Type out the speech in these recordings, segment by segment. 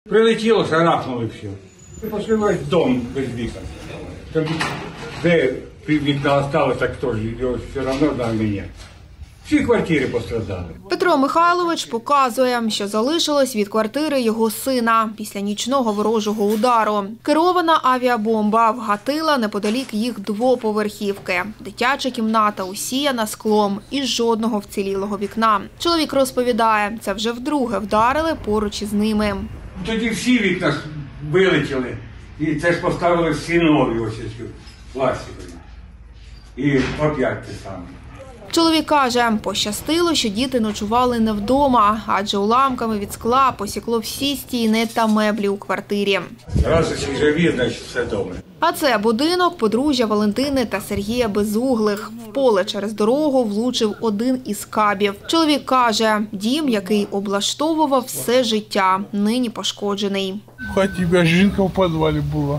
Прилетіло, шарахнули все. Пошли весь дом без вікон. Там, де вікна осталось, так теж його все одно до мене. Всі квартири пострадали. Петро Михайлович показує, що залишилось від квартири його сина після нічного ворожого удару. Керована авіабомба вгатила неподалік їх двоповерхівки. Дитяча кімната усіяна склом і жодного вцілілого вікна. Чоловік розповідає, це вже вдруге вдарили поруч із ними. Тоді всі вікна вилетіли. І це ж поставили всі нові ось ці пластикові. І опять те саме. Чоловік каже, пощастило, що діти ночували не вдома, адже уламками від скла посікло всі стіни та меблі у квартирі. Раз усі живі, значить все добре. А це будинок подружжя Валентини та Сергія Безуглих. В поле через дорогу влучив один із кабів. Чоловік каже, дім, який облаштовував все життя, нині пошкоджений. В хаті жінка в підвалі була.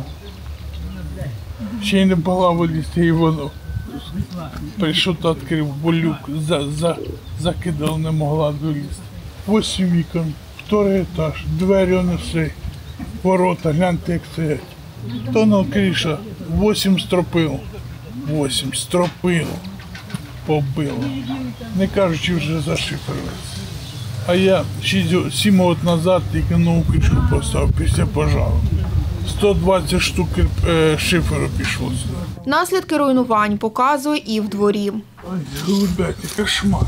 Ще й не могла вилізти, і воно прийшов та відкрив, бо люк закидав, не могла вилізти. 8 вікон, вторий етаж, двері неси, ворота, гляньте, як стоять. Тонна криша, 8 стропил, 8 стропил побило. Не кажучи вже за шифер. А я 7 років назад тільки нову кришку поставив після пожару. 120 штук шиферу пішло сюди. Наслідки руйнувань показує і в дворі. Ой, голубяки, кошмар.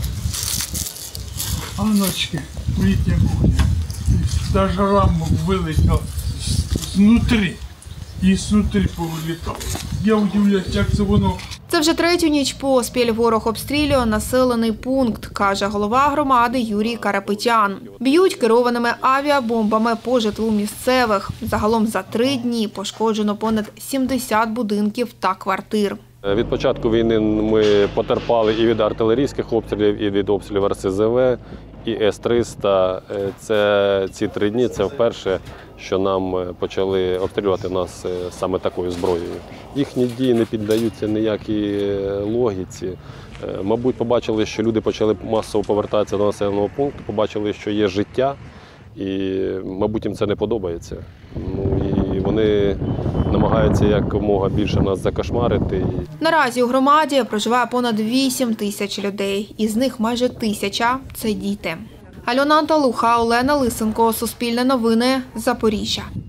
Аночки, в літній кухні. Даже рамок вилетів знутрі. І знутрі повилітав. Я удивляюсь, як це воно. Це вже третю ніч поспіль ворог обстрілює населений пункт, каже голова громади Юрій Карапетян. Б'ють керованими авіабомбами по житлу місцевих. Загалом за 3 дні пошкоджено понад 70 будинків та квартир. Від початку війни ми потерпали і від артилерійських обстрілів, і від обстрілів РСЗВ, і С-300. Ці 3 дні – це вперше, що нам почали обстрілювати нас саме такою зброєю. Їхні дії не піддаються ніякій логіці. Мабуть, побачили, що люди почали масово повертатися до населеного пункту, побачили, що є життя, і, мабуть, їм це не подобається. І вони намагаються якомога більше нас закошмарити. Наразі у громаді проживає понад 8 тисяч людей. Із них майже 1000 – це діти. Альона Анталуха, Олена Лисенко, Суспільне новини, Запоріжжя.